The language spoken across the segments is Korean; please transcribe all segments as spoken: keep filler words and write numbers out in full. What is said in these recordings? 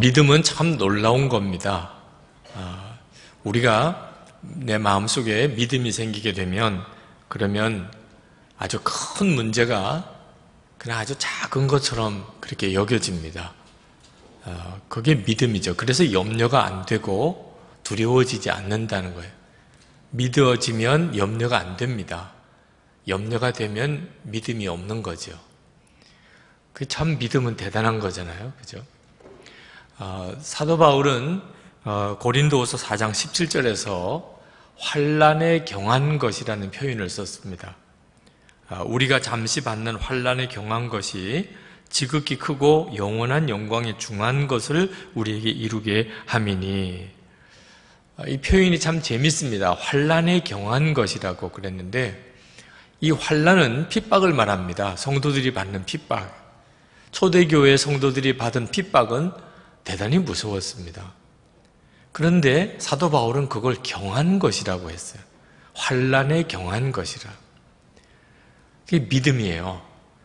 믿음은 참 놀라운 겁니다. 어, 우리가 내 마음속에 믿음이 생기게 되면 그러면 아주 큰 문제가 그냥 아주 작은 것처럼 그렇게 여겨집니다. 어, 그게 믿음이죠. 그래서 염려가 안 되고 두려워지지 않는다는 거예요. 믿어지면 염려가 안 됩니다. 염려가 되면 믿음이 없는 거죠. 그 참 믿음은 대단한 거잖아요. 그죠? 어, 사도 바울은 어, 고린도후서 사 장 십칠 절에서 환난에 경한 것이라는 표현을 썼습니다. 어, 우리가 잠시 받는 환난에 경한 것이 지극히 크고 영원한 영광에 중한 것을 우리에게 이루게 함이니. 어, 이 표현이 참 재밌습니다. 환난에 경한 것이라고 그랬는데 이 환난은 핍박을 말합니다. 성도들이 받는 핍박. 초대교회 성도들이 받은 핍박은 대단히 무서웠습니다. 그런데 사도 바울은 그걸 경한 것이라고 했어요. 환난에 경한 것이라. 그게 믿음이에요.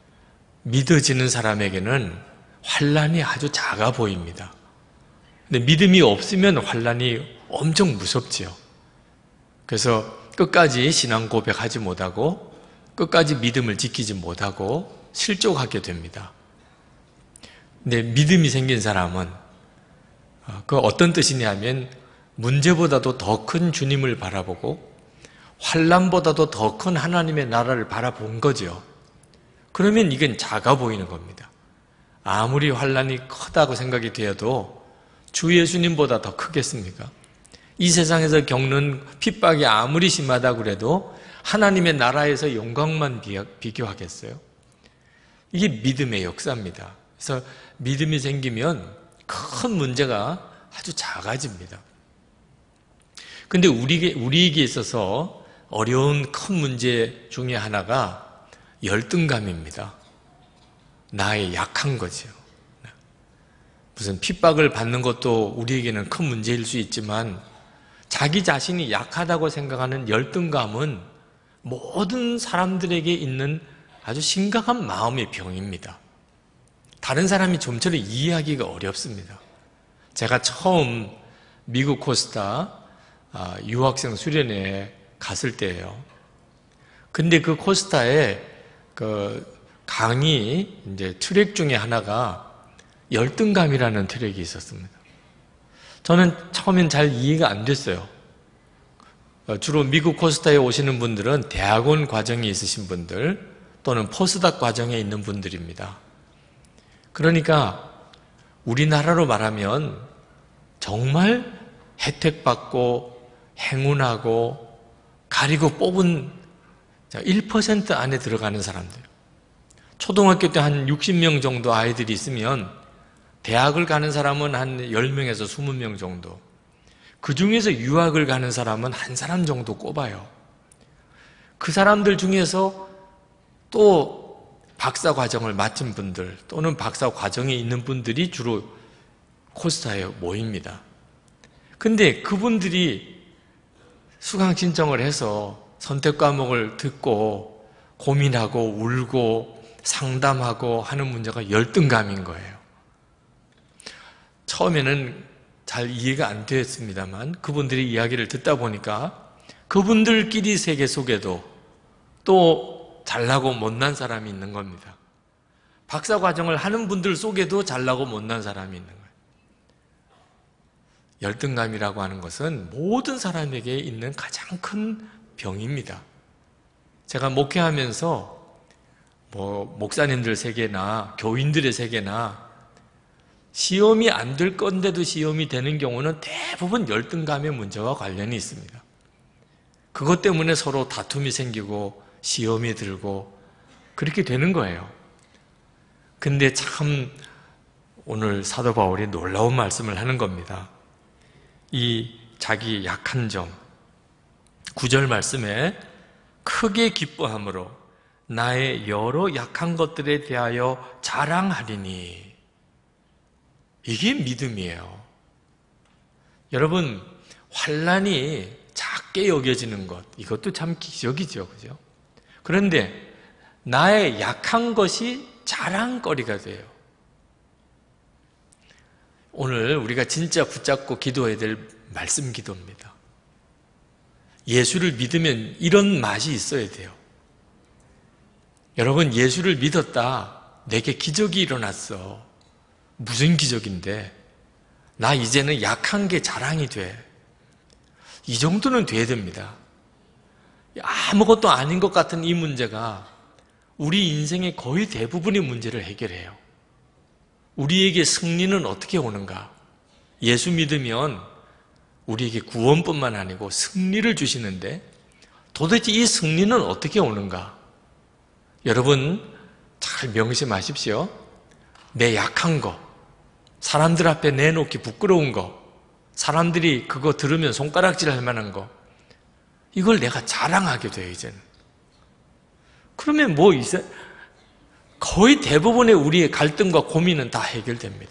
믿어지는 사람에게는 환난이 아주 작아 보입니다. 근데 믿음이 없으면 환난이 엄청 무섭지요. 그래서 끝까지 신앙 고백하지 못하고 끝까지 믿음을 지키지 못하고 실족하게 됩니다. 근데 믿음이 생긴 사람은 그 어떤 뜻이냐면 문제보다도 더 큰 주님을 바라보고 환난보다도 더 큰 하나님의 나라를 바라본 거죠. 그러면 이건 작아 보이는 겁니다. 아무리 환난이 크다고 생각이 되어도 주 예수님보다 더 크겠습니까? 이 세상에서 겪는 핍박이 아무리 심하다고 그래도 하나님의 나라에서 영광만 비교하겠어요? 이게 믿음의 역사입니다. 그래서 믿음이 생기면 큰 문제가 아주 작아집니다. 근데 우리에게, 우리에게 있어서 어려운 큰 문제 중에 하나가 열등감입니다. 나의 약한 거죠. 무슨 핍박을 받는 것도 우리에게는 큰 문제일 수 있지만 자기 자신이 약하다고 생각하는 열등감은 모든 사람들에게 있는 아주 심각한 마음의 병입니다. 다른 사람이 좀처럼 이해하기가 어렵습니다. 제가 처음 미국 코스타 유학생 수련회에 갔을 때예요. 근데 그 코스타에 그 강의 이제 트랙 중에 하나가 열등감이라는 트랙이 있었습니다. 저는 처음엔 잘 이해가 안 됐어요. 주로 미국 코스타에 오시는 분들은 대학원 과정에 있으신 분들 또는 포스닥 과정에 있는 분들입니다. 그러니까 우리나라로 말하면 정말 혜택받고 행운하고 가리고 뽑은 일 퍼센트 안에 들어가는 사람들. 초등학교 때 한 육십 명 정도 아이들이 있으면 대학을 가는 사람은 한 열 명에서 이십 명 정도. 그 중에서 유학을 가는 사람은 한 사람 정도 꼽아요. 그 사람들 중에서 또 박사 과정을 마친 분들 또는 박사 과정에 있는 분들이 주로 코스타에 모입니다. 근데 그분들이 수강 신청을 해서 선택 과목을 듣고 고민하고 울고 상담하고 하는 문제가 열등감인 거예요. 처음에는 잘 이해가 안 됐습니다만 그분들의 이야기를 듣다 보니까 그분들끼리 세계 속에도 또 잘나고 못난 사람이 있는 겁니다. 박사 과정을 하는 분들 속에도 잘나고 못난 사람이 있는 거예요. 열등감이라고 하는 것은 모든 사람에게 있는 가장 큰 병입니다. 제가 목회하면서 뭐 목사님들 세계나 교인들의 세계나 시험이 안 될 건데도 시험이 되는 경우는 대부분 열등감의 문제와 관련이 있습니다. 그것 때문에 서로 다툼이 생기고 시험이 들고 그렇게 되는 거예요. 근데 참 오늘 사도 바울이 놀라운 말씀을 하는 겁니다. 이 자기 약한 점 구 절 말씀에 크게 기뻐함으로 나의 여러 약한 것들에 대하여 자랑하리니. 이게 믿음이에요. 여러분, 환난이 작게 여겨지는 것, 이것도 참 기적이죠. 그죠? 그런데 나의 약한 것이 자랑거리가 돼요. 오늘 우리가 진짜 붙잡고 기도해야 될 말씀 기도입니다. 예수를 믿으면 이런 맛이 있어야 돼요. 여러분, 예수를 믿었다. 내게 기적이 일어났어. 무슨 기적인데? 나 이제는 약한 게 자랑이 돼. 이 정도는 돼야 됩니다. 아무것도 아닌 것 같은 이 문제가 우리 인생의 거의 대부분의 문제를 해결해요. 우리에게 승리는 어떻게 오는가? 예수 믿으면 우리에게 구원뿐만 아니고 승리를 주시는데 도대체 이 승리는 어떻게 오는가? 여러분 잘 명심하십시오. 내 약한 거, 사람들 앞에 내놓기 부끄러운 거, 사람들이 그거 들으면 손가락질 할 만한 거, 이걸 내가 자랑하게 돼요, 이제는. 그러면 뭐 이제 거의 대부분의 우리의 갈등과 고민은 다 해결됩니다.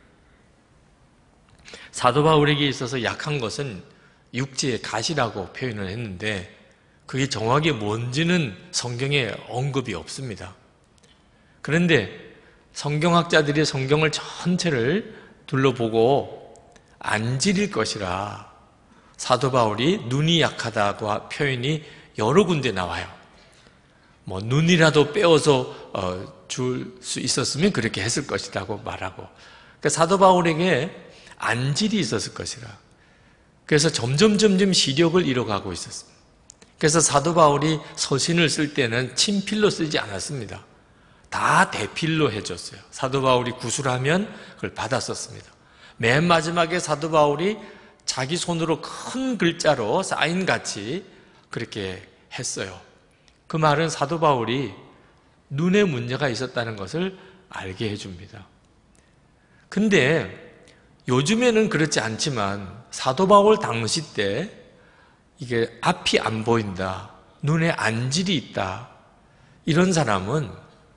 사도 바울에게 있어서 약한 것은 육체의 가시라고 표현을 했는데 그게 정확히 뭔지는 성경에 언급이 없습니다. 그런데 성경학자들이 성경을 전체를 둘러보고 안질일 것이라 사도 바울이 눈이 약하다고 표현이 여러 군데 나와요. 뭐 눈이라도 빼어서 어, 줄 수 있었으면 그렇게 했을 것이라고 말하고, 그러니까 사도 바울에게 안질이 있었을 것이라. 그래서 점점 점점 시력을 잃어가고 있었습니다. 그래서 사도 바울이 서신을 쓸 때는 친필로 쓰지 않았습니다. 다 대필로 해줬어요. 사도 바울이 구술하면 그걸 받았었습니다. 맨 마지막에 사도 바울이 자기 손으로 큰 글자로 사인같이 그렇게 했어요. 그 말은 사도 바울이 눈에 문제가 있었다는 것을 알게 해줍니다. 근데 요즘에는 그렇지 않지만 사도 바울 당시 때 이게 앞이 안 보인다, 눈에 안질이 있다, 이런 사람은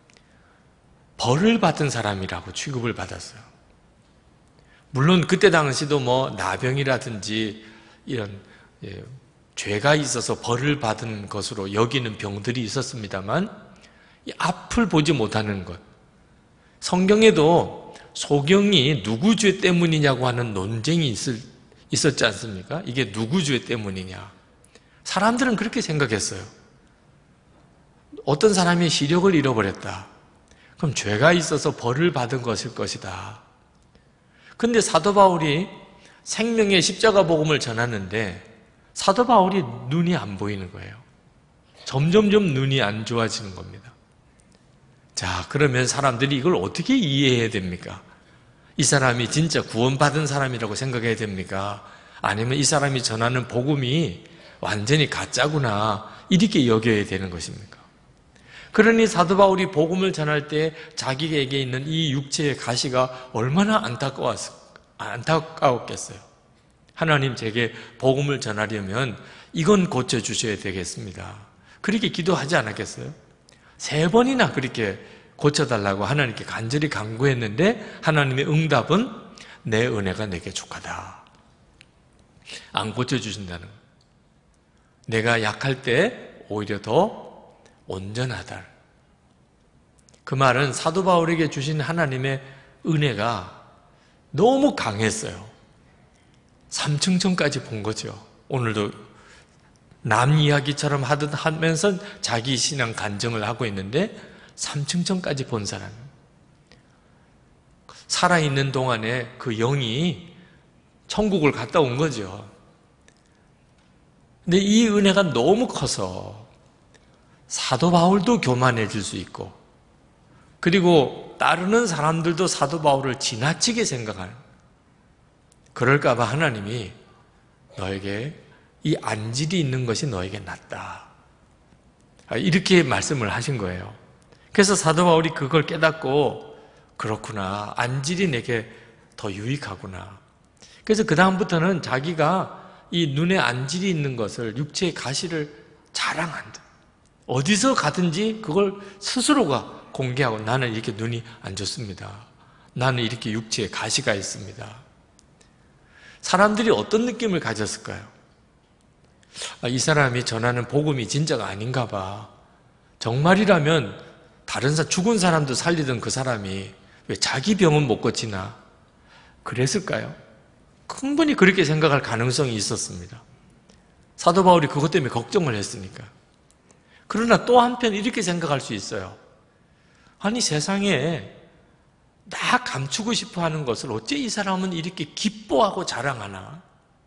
벌을 받은 사람이라고 취급을 받았어요. 물론 그때 당시도 뭐 나병이라든지 이런 예, 죄가 있어서 벌을 받은 것으로 여기는 병들이 있었습니다만 이 앞을 보지 못하는 것, 성경에도 소경이 누구 죄 때문이냐고 하는 논쟁이 있을, 있었지 않습니까? 이게 누구 죄 때문이냐? 사람들은 그렇게 생각했어요. 어떤 사람이 시력을 잃어버렸다. 그럼 죄가 있어서 벌을 받은 것일 것이다. 근데 사도 바울이 생명의 십자가 복음을 전하는데 사도 바울이 눈이 안 보이는 거예요. 점점점 눈이 안 좋아지는 겁니다. 자, 그러면 사람들이 이걸 어떻게 이해해야 됩니까? 이 사람이 진짜 구원받은 사람이라고 생각해야 됩니까? 아니면 이 사람이 전하는 복음이 완전히 가짜구나 이렇게 여겨야 되는 것입니까? 그러니 사도 바울이 복음을 전할 때 자기에게 있는 이 육체의 가시가 얼마나 안타까웠, 안타까웠겠어요. 하나님, 제게 복음을 전하려면 이건 고쳐주셔야 되겠습니다. 그렇게 기도하지 않았겠어요? 세 번이나 그렇게 고쳐달라고 하나님께 간절히 간구했는데 하나님의 응답은 내 은혜가 내게 족하다. 안 고쳐주신다는 거예요. 내가 약할 때 오히려 더 온전하다. 그 말은 사도 바울에게 주신 하나님의 은혜가 너무 강했어요. 삼층천까지 본 거죠. 오늘도 남 이야기처럼 하듯 하면서 자기 신앙 간증을 하고 있는데 삼층천까지 본 사람, 살아있는 동안에 그 영이 천국을 갔다 온 거죠. 근데 이 은혜가 너무 커서 사도 바울도 교만해질 수 있고, 그리고 따르는 사람들도 사도 바울을 지나치게 생각하는, 그럴까 봐 하나님이 너에게 이 안질이 있는 것이 너에게 낫다, 이렇게 말씀을 하신 거예요. 그래서 사도 바울이 그걸 깨닫고 그렇구나, 안질이 내게 더 유익하구나. 그래서 그 다음부터는 자기가 이 눈에 안질이 있는 것을, 육체의 가시를 자랑한다. 어디서 가든지 그걸 스스로가 공개하고, 나는 이렇게 눈이 안 좋습니다. 나는 이렇게 육체에 가시가 있습니다. 사람들이 어떤 느낌을 가졌을까요? 아, 이 사람이 전하는 복음이 진짜가 아닌가 봐. 정말이라면 다른 사, 죽은 사람도 살리던 그 사람이 왜 자기 병은 못 고치나? 그랬을까요? 충분히 그렇게 생각할 가능성이 있었습니다. 사도 바울이 그것 때문에 걱정을 했으니까. 그러나 또 한편 이렇게 생각할 수 있어요. 아니, 세상에 나 감추고 싶어 하는 것을 어째 이 사람은 이렇게 기뻐하고 자랑하나?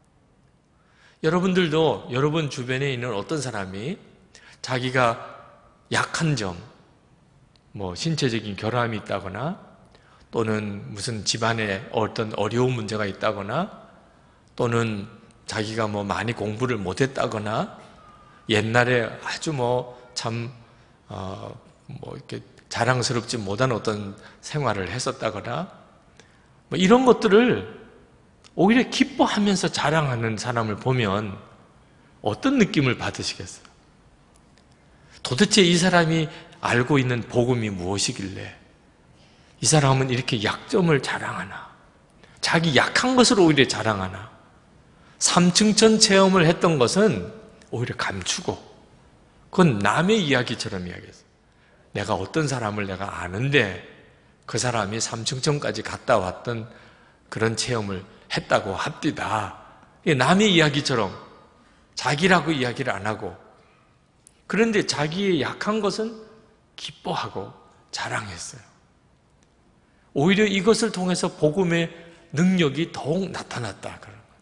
여러분들도 여러분 주변에 있는 어떤 사람이 자기가 약한 점, 뭐 신체적인 결함이 있다거나 또는 무슨 집안에 어떤 어려운 문제가 있다거나 또는 자기가 뭐 많이 공부를 못했다거나 옛날에 아주 뭐 참 어 뭐 이렇게 자랑스럽지 못한 어떤 생활을 했었다거나 뭐 이런 것들을 오히려 기뻐하면서 자랑하는 사람을 보면 어떤 느낌을 받으시겠어요? 도대체 이 사람이 알고 있는 복음이 무엇이길래 이 사람은 이렇게 약점을 자랑하나? 자기 약한 것을 오히려 자랑하나? 삼층천 체험을 했던 것은 오히려 감추고 그건 남의 이야기처럼 이야기했어요. 내가 어떤 사람을 내가 아는데 그 사람이 삼층천까지 갔다 왔던 그런 체험을 했다고 합디다. 남의 이야기처럼 자기라고 이야기를 안 하고 그런데 자기의 약한 것은 기뻐하고 자랑했어요. 오히려 이것을 통해서 복음의 능력이 더욱 나타났다.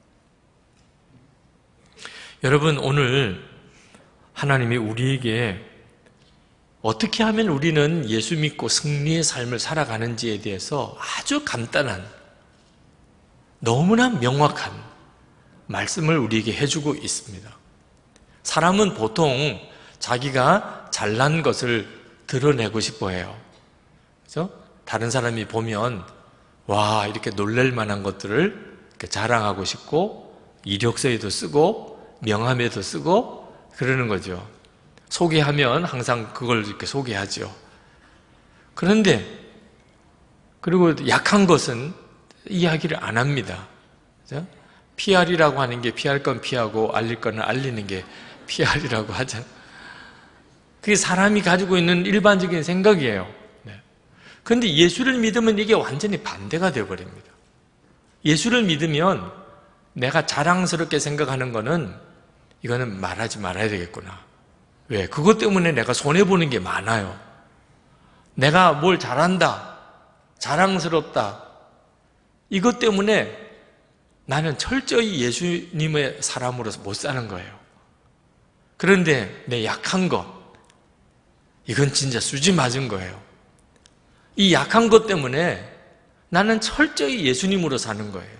여러분, 오늘 하나님이 우리에게 어떻게 하면 우리는 예수 믿고 승리의 삶을 살아가는지에 대해서 아주 간단한, 너무나 명확한 말씀을 우리에게 해주고 있습니다. 사람은 보통 자기가 잘난 것을 드러내고 싶어 해요. 그죠? 다른 사람이 보면, 와, 이렇게 놀랄 만한 것들을 이렇게 자랑하고 싶고, 이력서에도 쓰고, 명함에도 쓰고, 그러는 거죠. 소개하면 항상 그걸 이렇게 소개하죠. 그런데, 그리고 약한 것은 이야기를 안 합니다. 그죠? 피알이라고 하는 게 피할 건 피하고, 알릴 건 알리는 게 피알이라고 하잖아요. 그게 사람이 가지고 있는 일반적인 생각이에요. 네. 그런데 예수를 믿으면 이게 완전히 반대가 되어버립니다. 예수를 믿으면 내가 자랑스럽게 생각하는 거는 이거는 말하지 말아야 되겠구나. 왜? 그것 때문에 내가 손해보는 게 많아요. 내가 뭘 잘한다, 자랑스럽다, 이것 때문에 나는 철저히 예수님의 사람으로서 못 사는 거예요. 그런데 내 약한 것, 이건 진짜 수지 맞은 거예요. 이 약한 것 때문에 나는 철저히 예수님으로 사는 거예요.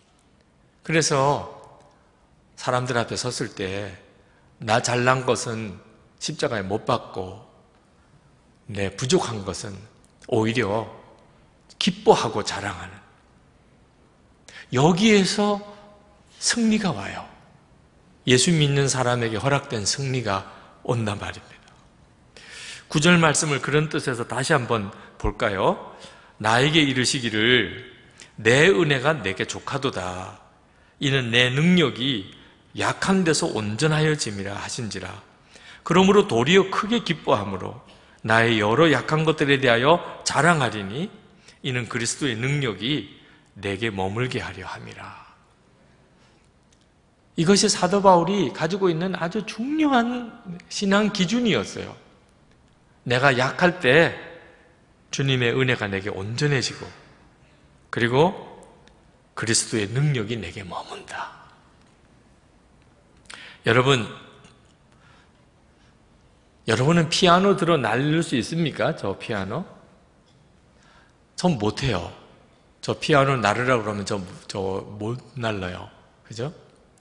그래서 사람들 앞에 섰을 때 나 잘난 것은 십자가에 못 박고 내 부족한 것은 오히려 기뻐하고 자랑하는, 여기에서 승리가 와요. 예수 믿는 사람에게 허락된 승리가 온단 말입니다. 구절 말씀을 그런 뜻에서 다시 한번 볼까요? 나에게 이르시기를 내 은혜가 내게 족하도다. 이는 내 능력이 약한 데서 온전하여짐이라 하신지라. 그러므로 도리어 크게 기뻐함으로 나의 여러 약한 것들에 대하여 자랑하리니 이는 그리스도의 능력이 내게 머물게 하려 함이라. 이것이 사도 바울이 가지고 있는 아주 중요한 신앙 기준이었어요. 내가 약할 때 주님의 은혜가 내게 온전해지고 그리고 그리스도의 능력이 내게 머문다. 여러분, 여러분은 피아노 들어 날릴 수 있습니까? 저 피아노? 전 못해요. 저 피아노 나르라고 그러면 저, 저 못 날라요. 그죠?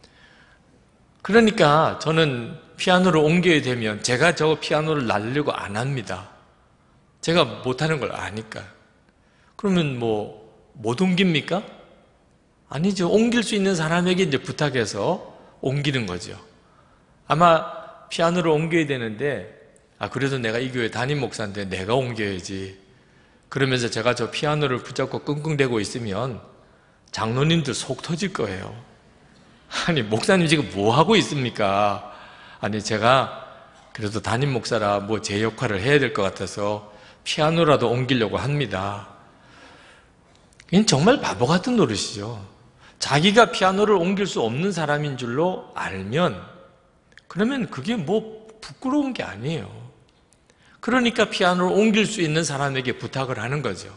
그러니까 저는 피아노를 옮겨야 되면 제가 저 피아노를 날리려고 안 합니다. 제가 못하는 걸 아니까. 그러면 뭐 못 옮깁니까? 아니죠. 옮길 수 있는 사람에게 이제 부탁해서 옮기는 거죠. 아마 피아노를 옮겨야 되는데, 아 그래도 내가 이 교회 담임 목사인데 내가 옮겨야지. 그러면서 제가 저 피아노를 붙잡고 끙끙대고 있으면 장로님들 속 터질 거예요. 아니 목사님 지금 뭐 하고 있습니까? 아니 제가 그래도 담임 목사라 뭐 제 역할을 해야 될 것 같아서 피아노라도 옮기려고 합니다. 이건 정말 바보 같은 노릇이죠. 자기가 피아노를 옮길 수 없는 사람인 줄로 알면 그러면 그게 뭐 부끄러운 게 아니에요. 그러니까 피아노를 옮길 수 있는 사람에게 부탁을 하는 거죠.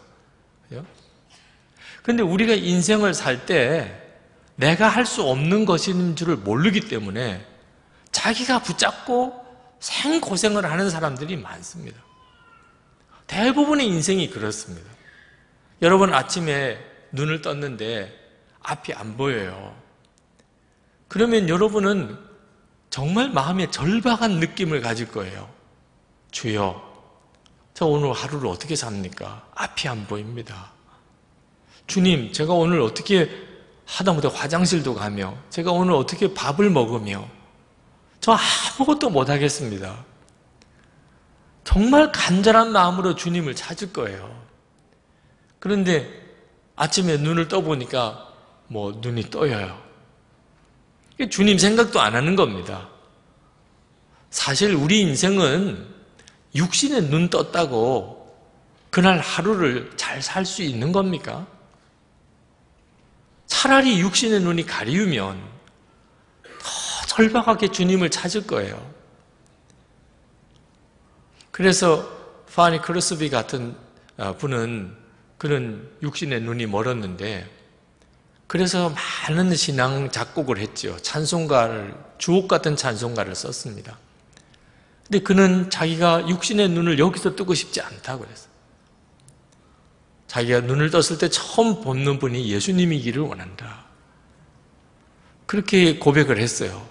그런데 우리가 인생을 살 때 내가 할 수 없는 것인 줄을 모르기 때문에 자기가 붙잡고 생고생을 하는 사람들이 많습니다. 대부분의 인생이 그렇습니다. 여러분 아침에 눈을 떴는데 앞이 안 보여요. 그러면 여러분은 정말 마음에 절박한 느낌을 가질 거예요. 주여, 저 오늘 하루를 어떻게 삽니까? 앞이 안 보입니다. 주님, 제가 오늘 어떻게 하다못해 화장실도 가며 제가 오늘 어떻게 밥을 먹으며 저 아무것도 못하겠습니다. 정말 간절한 마음으로 주님을 찾을 거예요. 그런데 아침에 눈을 떠보니까 뭐 눈이 떠여요. 주님 생각도 안 하는 겁니다. 사실 우리 인생은 육신에 눈 떴다고 그날 하루를 잘 살 수 있는 겁니까? 차라리 육신의 눈이 가리우면 더 절박하게 주님을 찾을 거예요. 그래서 파니 크로스비 같은 분은 그는 육신의 눈이 멀었는데 그래서 많은 신앙 작곡을 했죠. 찬송가를, 주옥 같은 찬송가를 썼습니다. 근데 그는 자기가 육신의 눈을 여기서 뜨고 싶지 않다고 그랬어요. 자기가 눈을 떴을 때 처음 보는 분이 예수님이기를 원한다. 그렇게 고백을 했어요.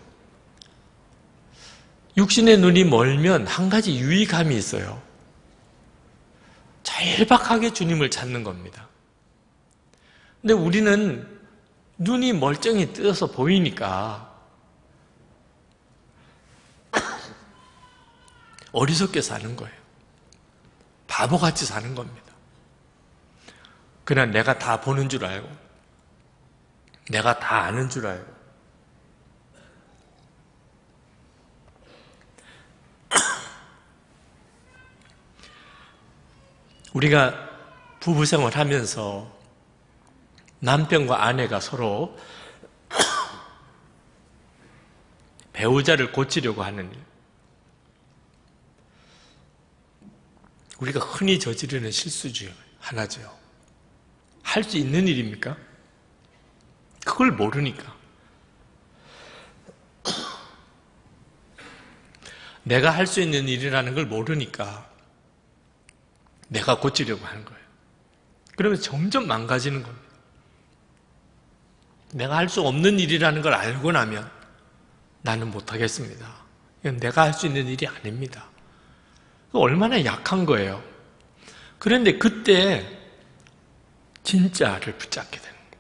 육신의 눈이 멀면 한 가지 유의감이 있어요. 절박하게 주님을 찾는 겁니다. 근데 우리는 눈이 멀쩡히 뜨어서 보이니까 어리석게 사는 거예요. 바보같이 사는 겁니다. 그냥 내가 다 보는 줄 알고 내가 다 아는 줄 알고 우리가 부부생활 하면서 남편과 아내가 서로 배우자를 고치려고 하는 일, 우리가 흔히 저지르는 실수 중 하나죠. 할 수 있는 일입니까? 그걸 모르니까. 내가 할 수 있는 일이라는 걸 모르니까 내가 고치려고 하는 거예요. 그러면 점점 망가지는 겁니다. 내가 할 수 없는 일이라는 걸 알고 나면 나는 못하겠습니다. 이건 내가 할 수 있는 일이 아닙니다. 얼마나 약한 거예요. 그런데 그때 진짜를 붙잡게 되는 거예요.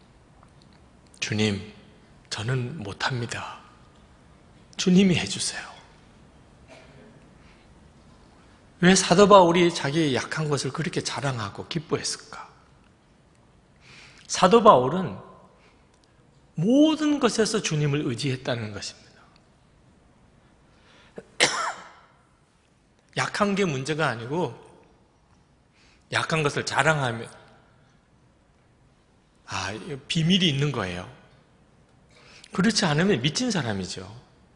주님, 저는 못합니다. 주님이 해주세요. 왜 사도 바울이 자기의 약한 것을 그렇게 자랑하고 기뻐했을까? 사도 바울은 모든 것에서 주님을 의지했다는 것입니다. 약한 게 문제가 아니고 약한 것을 자랑하며 아, 비밀이 있는 거예요. 그렇지 않으면 미친 사람이죠.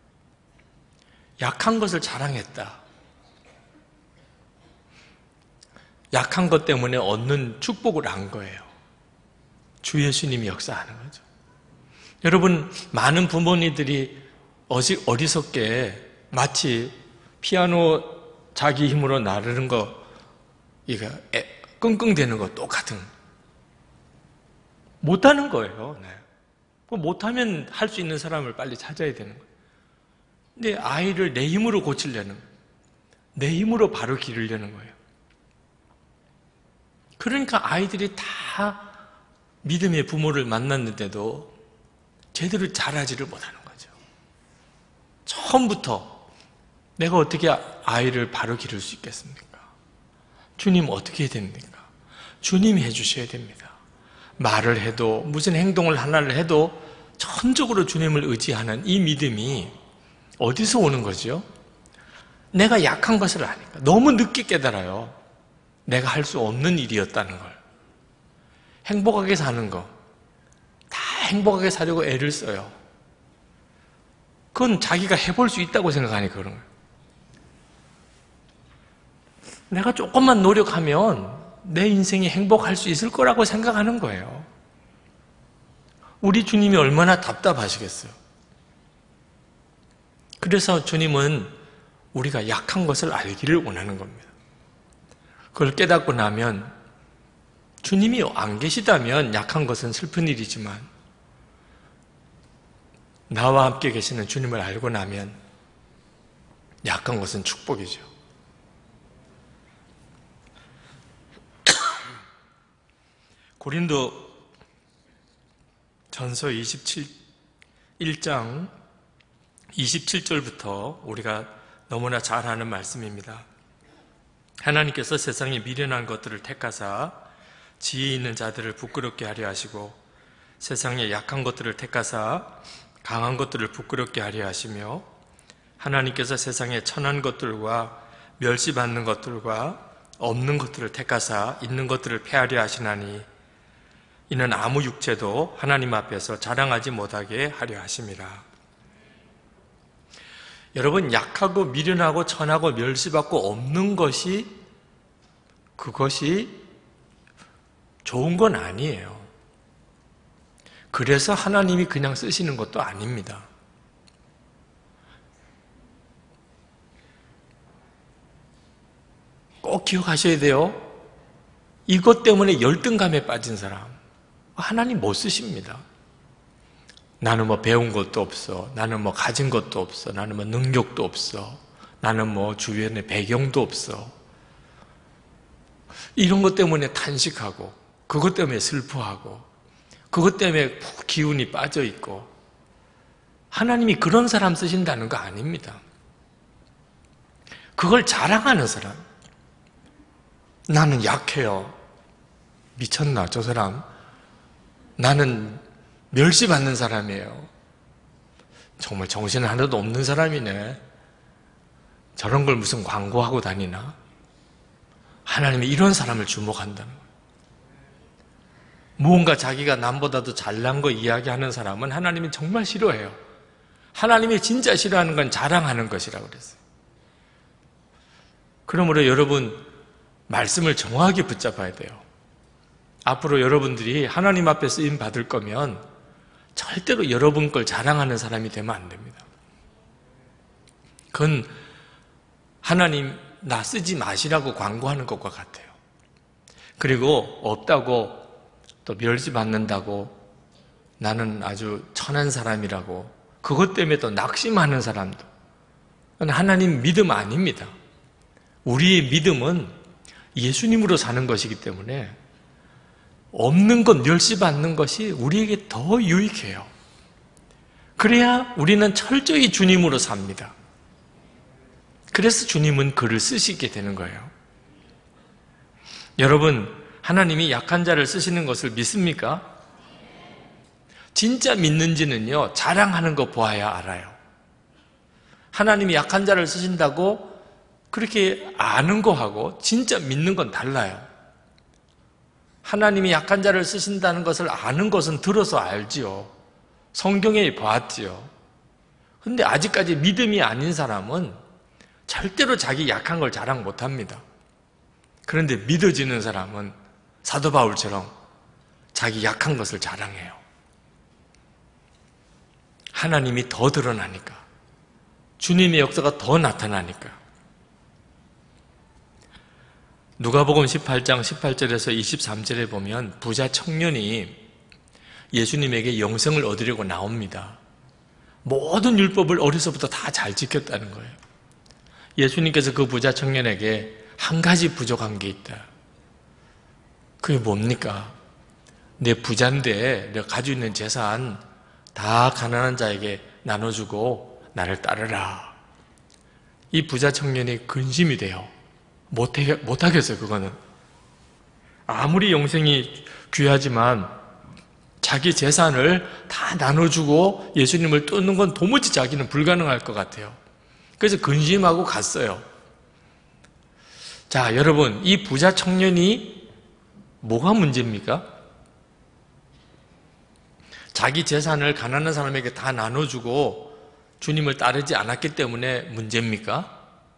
약한 것을 자랑했다. 약한 것 때문에 얻는 축복을 안 거예요. 주 예수님이 역사하는 거죠. 여러분, 많은 부모님들이 어리석게 마치 피아노 자기 힘으로 나르는 거, 이거 끙끙대는 거 똑같은, 못하는 거예요. 네. 못하면 할 수 있는 사람을 빨리 찾아야 되는 거예요. 근데 아이를 내 힘으로 고치려는 거예요. 내 힘으로 바로 기르려는 거예요. 그러니까 아이들이 다 믿음의 부모를 만났는데도 제대로 잘하지를 못하는 거죠. 처음부터 내가 어떻게 아이를 바로 기를 수 있겠습니까? 주님 어떻게 해야 됩니까? 주님이 해주셔야 됩니다. 말을 해도 무슨 행동을 하나를 해도 전적으로 주님을 의지하는 이 믿음이 어디서 오는 거죠? 내가 약한 것을 아니까 너무 늦게 깨달아요. 내가 할 수 없는 일이었다는 걸. 행복하게 사는 거, 다 행복하게 살려고 애를 써요. 그건 자기가 해볼 수 있다고 생각하니까 그런 거예요. 내가 조금만 노력하면 내 인생이 행복할 수 있을 거라고 생각하는 거예요. 우리 주님이 얼마나 답답하시겠어요. 그래서 주님은 우리가 약한 것을 알기를 원하는 겁니다. 그걸 깨닫고 나면 주님이 안 계시다면 약한 것은 슬픈 일이지만 나와 함께 계시는 주님을 알고 나면 약한 것은 축복이죠. 고린도 전서 이십칠 장 이십칠 절부터 우리가 너무나 잘 아는 말씀입니다. 하나님께서 세상에 미련한 것들을 택하사 지혜 있는 자들을 부끄럽게 하려 하시고 세상에 약한 것들을 택하사 강한 것들을 부끄럽게 하려 하시며 하나님께서 세상에 천한 것들과 멸시받는 것들과 없는 것들을 택하사 있는 것들을 폐하려 하시나니 이는 아무 육체도 하나님 앞에서 자랑하지 못하게 하려 하심이라. 여러분, 약하고 미련하고 천하고 멸시받고 없는 것이 그것이 좋은 건 아니에요. 그래서 하나님이 그냥 쓰시는 것도 아닙니다. 꼭 기억하셔야 돼요. 이것 때문에 열등감에 빠진 사람 하나님 못 쓰십니다. 나는 뭐 배운 것도 없어. 나는 뭐 가진 것도 없어. 나는 뭐 능력도 없어. 나는 뭐 주변에 배경도 없어. 이런 것 때문에 탄식하고 그것 때문에 슬퍼하고 그것 때문에 기운이 빠져 있고 하나님이 그런 사람 쓰신다는 거 아닙니다. 그걸 자랑하는 사람. 나는 약해요. 미쳤나 저 사람. 나는 멸시받는 사람이에요. 정말 정신 하나도 없는 사람이네. 저런 걸 무슨 광고하고 다니나? 하나님이 이런 사람을 주목한다는 거예요. 무언가 자기가 남보다도 잘난 거 이야기하는 사람은 하나님이 정말 싫어해요. 하나님이 진짜 싫어하는 건 자랑하는 것이라고 그랬어요. 그러므로 여러분 말씀을 정확하게 붙잡아야 돼요. 앞으로 여러분들이 하나님 앞에 쓰임 받을 거면 절대로 여러분 걸 자랑하는 사람이 되면 안 됩니다. 그건 하나님 나 쓰지 마시라고 광고하는 것과 같아요. 그리고 없다고 또 멸시받는다고 나는 아주 천한 사람이라고 그것 때문에 또 낙심하는 사람도 그건 하나님 믿음 아닙니다. 우리의 믿음은 예수님으로 사는 것이기 때문에 없는 것 멸시받는 것이 우리에게 더 유익해요. 그래야 우리는 철저히 주님으로 삽니다. 그래서 주님은 글을 쓰시게 되는 거예요. 여러분, 하나님이 약한 자를 쓰시는 것을 믿습니까? 진짜 믿는지는요, 자랑하는 거 보아야 알아요. 하나님이 약한 자를 쓰신다고 그렇게 아는 거하고 진짜 믿는 건 달라요. 하나님이 약한 자를 쓰신다는 것을 아는 것은 들어서 알지요. 성경에 봤지요. 근데 아직까지 믿음이 아닌 사람은 절대로 자기 약한 걸 자랑 못합니다. 그런데 믿어지는 사람은 사도 바울처럼 자기 약한 것을 자랑해요. 하나님이 더 드러나니까. 주님의 역사가 더 나타나니까. 누가복음 십팔 장 십팔 절에서 이십삼 절에 보면 부자 청년이 예수님에게 영생을 얻으려고 나옵니다. 모든 율법을 어려서부터 다 잘 지켰다는 거예요. 예수님께서 그 부자 청년에게 한 가지 부족한 게 있다. 그게 뭡니까? 내 부자인데 내가 가지고 있는 재산 다 가난한 자에게 나눠주고 나를 따르라. 이 부자 청년이 근심이 돼요. 못해, 못하겠어요, 그거는. 아무리 영생이 귀하지만 자기 재산을 다 나눠주고 예수님을 뜯는 건 도무지 자기는 불가능할 것 같아요. 그래서 근심하고 갔어요. 자, 여러분, 이 부자 청년이 뭐가 문제입니까? 자기 재산을 가난한 사람에게 다 나눠주고 주님을 따르지 않았기 때문에 문제입니까?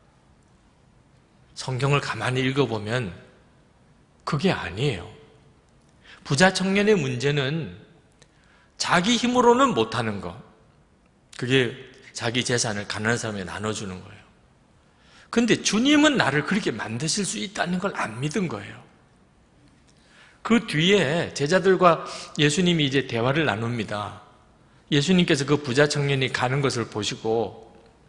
성경을 가만히 읽어보면 그게 아니에요. 부자 청년의 문제는 자기 힘으로는 못하는 거. 그게 자기 재산을 가난한 사람에게 나눠주는 거예요. 근데 주님은 나를 그렇게 만드실 수 있다는 걸 안 믿은 거예요. 그 뒤에 제자들과 예수님이 이제 대화를 나눕니다. 예수님께서 그 부자 청년이 가는 것을 보시고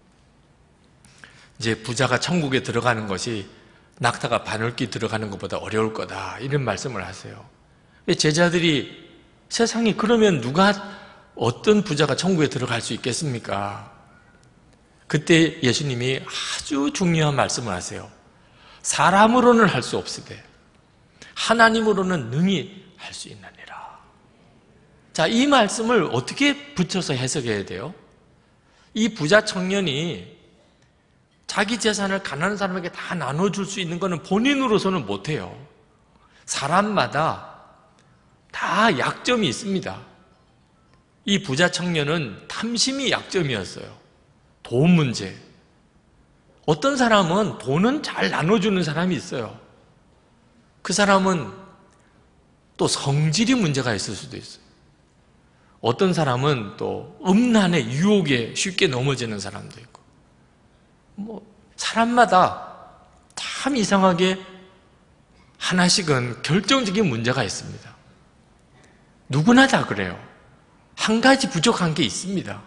이제 부자가 천국에 들어가는 것이 낙타가 바늘귀 들어가는 것보다 어려울 거다 이런 말씀을 하세요. 제자들이 세상에 그러면 누가 어떤 부자가 천국에 들어갈 수 있겠습니까? 그때 예수님이 아주 중요한 말씀을 하세요. 사람으로는 할 수 없으되 하나님으로는 능히 할 수 있느니라. 자, 이 말씀을 어떻게 붙여서 해석해야 돼요? 이 부자 청년이 자기 재산을 가난한 사람에게 다 나눠줄 수 있는 것은 본인으로서는 못해요. 사람마다 다 약점이 있습니다. 이 부자 청년은 탐심이 약점이었어요. 돈 문제. 어떤 사람은 돈은 잘 나눠주는 사람이 있어요. 그 사람은 또 성질이 문제가 있을 수도 있어요. 어떤 사람은 또 음란의 유혹에 쉽게 넘어지는 사람도 있고, 뭐 사람마다 참 이상하게 하나씩은 결정적인 문제가 있습니다. 누구나 다 그래요. 한 가지 부족한 게 있습니다.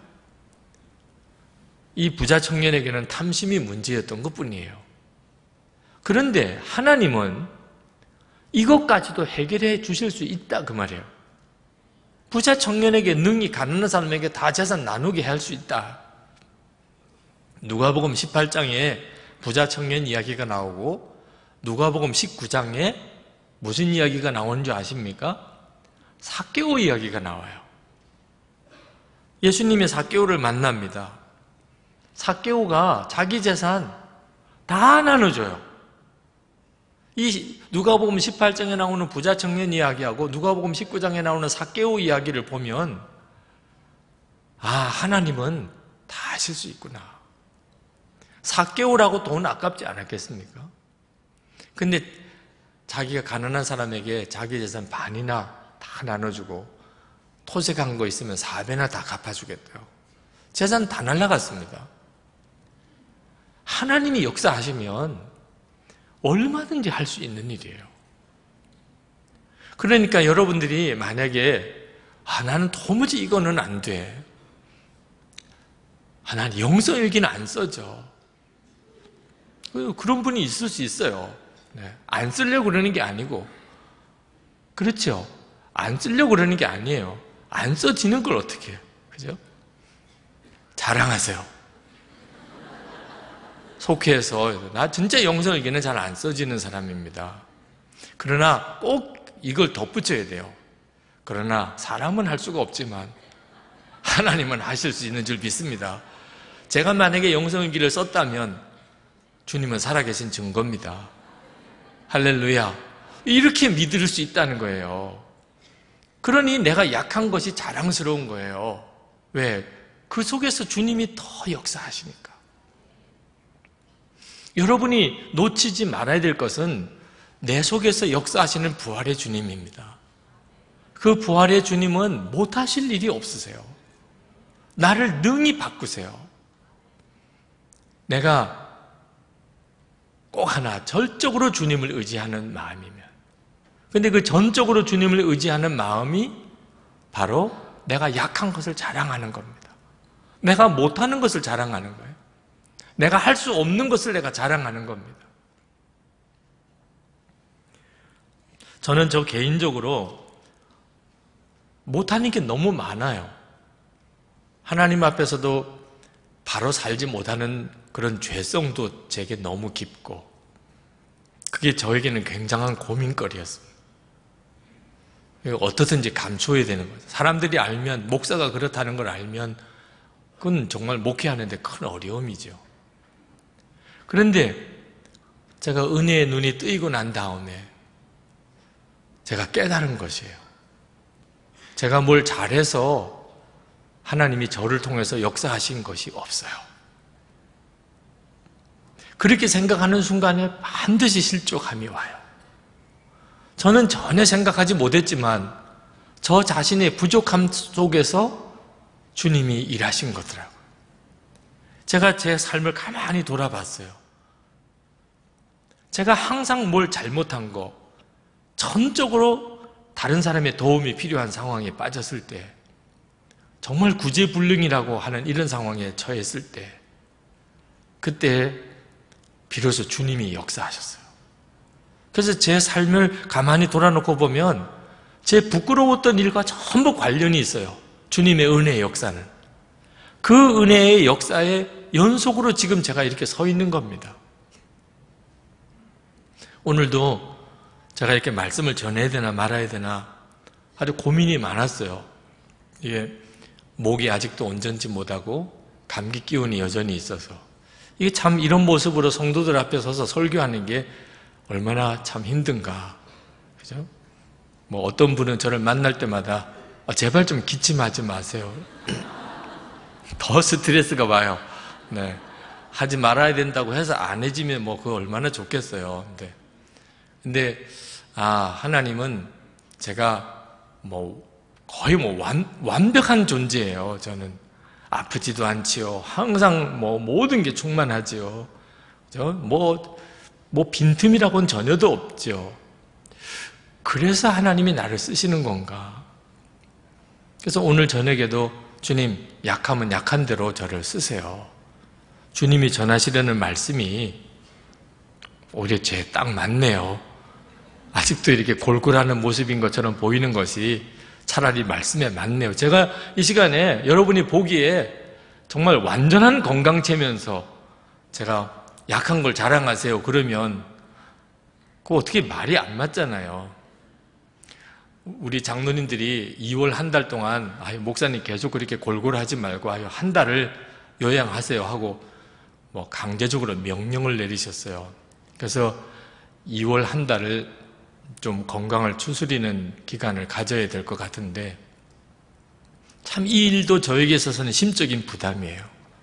이 부자 청년에게는 탐심이 문제였던 것뿐이에요. 그런데 하나님은 이것까지도 해결해 주실 수 있다 그 말이에요. 부자 청년에게 능히 가난한 사람에게 다 재산 나누게 할 수 있다. 누가복음 십팔 장에 부자 청년 이야기가 나오고 누가복음 십구 장에 무슨 이야기가 나오는 줄 아십니까? 삭개오 이야기가 나와요. 예수님이 삭개오를 만납니다. 삭개오가 자기 재산 다 나눠줘요. 이 누가복음 십팔 장에 나오는 부자 청년 이야기하고 누가복음 십구 장에 나오는 삭개오 이야기를 보면 아, 하나님은 다 하실 수 있구나. 삭개오라고 돈 아깝지 않았겠습니까? 근데 자기가 가난한 사람에게 자기 재산 반이나 다 나눠주고 토색한 거 있으면 사 배나 다 갚아주겠대요. 재산 다 날라갔습니다. 하나님이 역사하시면 얼마든지 할 수 있는 일이에요. 그러니까 여러분들이 만약에 아, 나는 도무지 이거는 안 돼. 아, 나는 영성일기는 안 써져. 그런 분이 있을 수 있어요. 네. 안 쓰려고 그러는 게 아니고, 그렇죠? 안 쓰려고 그러는 게 아니에요. 안 써지는 걸 어떻게 해요? 그죠? 자랑하세요. 속해서 나 진짜 영성일기는 잘 안 써지는 사람입니다. 그러나 꼭 이걸 덧붙여야 돼요. 그러나 사람은 할 수가 없지만 하나님은 하실 수 있는 줄 믿습니다. 제가 만약에 영성일기를 썼다면 주님은 살아계신 증거입니다. 할렐루야. 이렇게 믿을 수 있다는 거예요. 그러니 내가 약한 것이 자랑스러운 거예요. 왜? 그 속에서 주님이 더 역사하시니까. 여러분이 놓치지 말아야 될 것은 내 속에서 역사하시는 부활의 주님입니다. 그 부활의 주님은 못하실 일이 없으세요. 나를 능히 바꾸세요. 내가 꼭 하나 절적으로 주님을 의지하는 마음이면, 근데 그 전적으로 주님을 의지하는 마음이 바로 내가 약한 것을 자랑하는 겁니다. 내가 못하는 것을 자랑하는 거예요. 내가 할 수 없는 것을 내가 자랑하는 겁니다. 저는 저 개인적으로 못하는 게 너무 많아요. 하나님 앞에서도 바로 살지 못하는 그런 죄성도 제게 너무 깊고, 그게 저에게는 굉장한 고민거리였습니다. 어떻든지 감춰야 되는 거죠. 사람들이 알면, 목사가 그렇다는 걸 알면 그건 정말 목회하는데 큰 어려움이죠. 그런데 제가 은혜의 눈이 뜨이고 난 다음에 제가 깨달은 것이에요. 제가 뭘 잘해서 하나님이 저를 통해서 역사하신 것이 없어요. 그렇게 생각하는 순간에 반드시 실족함이 와요. 저는 전혀 생각하지 못했지만 저 자신의 부족함 속에서 주님이 일하신 거더라고요. 제가 제 삶을 가만히 돌아봤어요. 제가 항상 뭘 잘못한 거, 전적으로 다른 사람의 도움이 필요한 상황에 빠졌을 때, 정말 구제불능이라고 하는 이런 상황에 처했을 때, 그때 비로소 주님이 역사하셨어요. 그래서 제 삶을 가만히 돌아놓고 보면 제 부끄러웠던 일과 전부 관련이 있어요. 주님의 은혜의 역사는. 그 은혜의 역사의 연속으로 지금 제가 이렇게 서 있는 겁니다. 오늘도 제가 이렇게 말씀을 전해야 되나 말아야 되나 아주 고민이 많았어요. 이게 목이 아직도 온전치 못하고 감기 기운이 여전히 있어서 이게 참 이런 모습으로 성도들 앞에 서서 설교하는 게 얼마나 참 힘든가. 그죠? 뭐 어떤 분은 저를 만날 때마다 아, 제발 좀 기침하지 마세요. 더 스트레스가 와요. 네. 하지 말아야 된다고 해서 안 해지면 뭐 그거 얼마나 좋겠어요. 근데, 근데 아 하나님은 제가 뭐 거의 뭐 완, 완벽한 존재예요. 저는 아프지도 않지요. 항상 뭐 모든 게 충만하지요. 그죠? 뭐, 뭐 빈틈이라고는 전혀도 없죠. 그래서 하나님이 나를 쓰시는 건가? 그래서 오늘 저녁에도 주님 약하면 약한 대로 저를 쓰세요. 주님이 전하시려는 말씀이 오히려 제 딱 맞네요. 아직도 이렇게 골골하는 모습인 것처럼 보이는 것이 차라리 말씀에 맞네요. 제가 이 시간에 여러분이 보기에 정말 완전한 건강체면서 제가 약한 걸 자랑하세요. 그러면 그거 어떻게 말이 안 맞잖아요. 우리 장로님들이 이월 한 달 동안 아유, 목사님 계속 그렇게 골골하지 말고 아유, 한 달을 요양하세요 하고 뭐 강제적으로 명령을 내리셨어요. 그래서 이월 한 달을 좀 건강을 추스리는 기간을 가져야 될 것 같은데 참 이 일도 저에게 있어서는 심적인 부담이에요.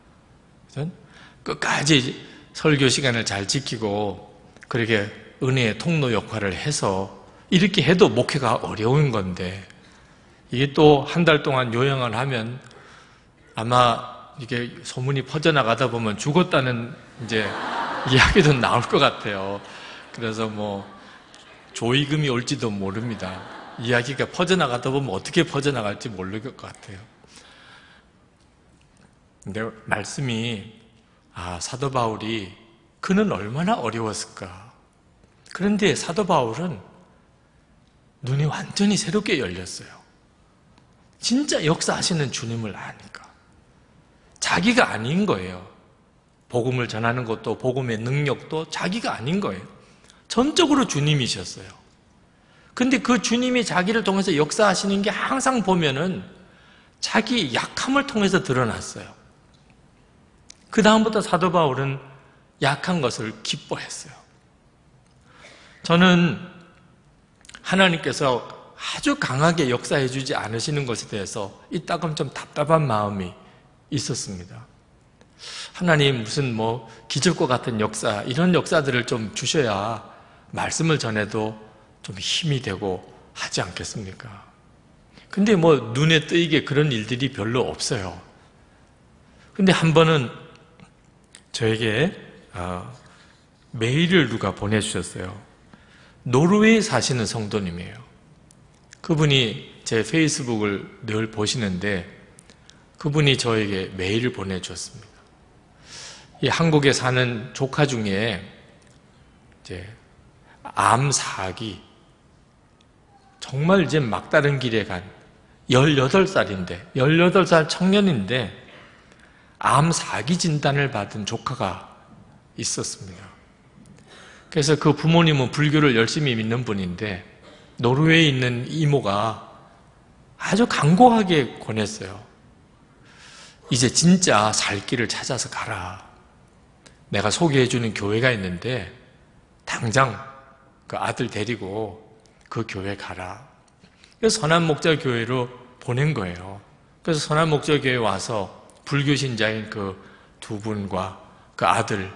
끝까지 설교 시간을 잘 지키고 그렇게 은혜의 통로 역할을 해서 이렇게 해도 목회가 어려운 건데 이게 또 한 달 동안 요양을 하면 아마 이게 소문이 퍼져나가다 보면 죽었다는 이제 이야기도 나올 것 같아요. 그래서 뭐 조의금이 올지도 모릅니다. 이야기가 퍼져나가다 보면 어떻게 퍼져나갈지 모를 것 같아요. 근데 말씀이 아 사도 바울이 그는 얼마나 어려웠을까. 그런데 사도 바울은 눈이 완전히 새롭게 열렸어요. 진짜 역사하시는 주님을 아니까. 자기가 아닌 거예요. 복음을 전하는 것도 복음의 능력도 자기가 아닌 거예요. 전적으로 주님이셨어요. 근데 그 주님이 자기를 통해서 역사하시는 게 항상 보면은 자기 약함을 통해서 드러났어요. 그 다음부터 사도 바울은 약한 것을 기뻐했어요. 저는 하나님께서 아주 강하게 역사해 주지 않으시는 것에 대해서 이따금 좀 답답한 마음이 있었습니다. 하나님 무슨 뭐 기적과 같은 역사 이런 역사들을 좀 주셔야 말씀을 전해도 좀 힘이 되고 하지 않겠습니까? 근데 뭐 눈에 띄게 그런 일들이 별로 없어요. 근데 한 번은 저에게 메일을 누가 보내주셨어요. 노르웨이에 사시는 성도님이에요. 그분이 제 페이스북을 늘 보시는데 그분이 저에게 메일을 보내주었습니다. 이 한국에 사는 조카 중에 이제 암 사기 정말 이제 막다른 길에 간 열여덟 살인데 열여덟 살 청년인데 암 사기 진단을 받은 조카가 있었습니다. 그래서 그 부모님은 불교를 열심히 믿는 분인데 노르웨이에 있는 이모가 아주 강고하게 권했어요. 이제 진짜 살 길을 찾아서 가라. 내가 소개해주는 교회가 있는데 당장 그 아들 데리고 그 교회 가라. 그래서 선한 목자 교회로 보낸 거예요. 그래서 선한목적교회에 와서 불교 신자인 그 두 분과 그 아들